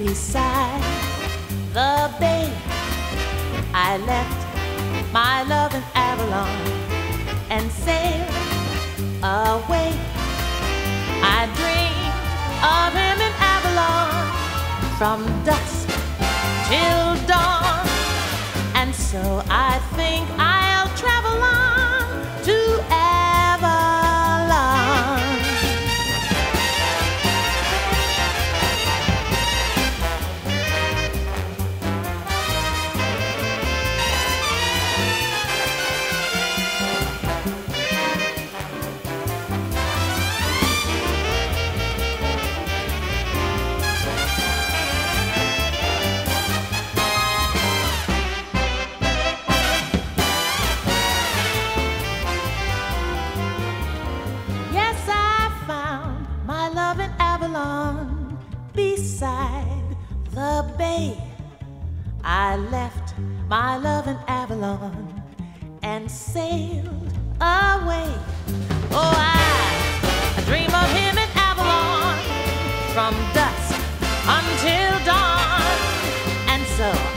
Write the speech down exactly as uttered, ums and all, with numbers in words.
beside the bay. I left my love in Avalon and sailed away. I dream of him in Avalon from dusk till dawn, and so I think I'll travel on to Avalon. Beside the bay, I left my love in Avalon and sailed away. Oh, I, I dream of him in Avalon from dusk until dawn, and so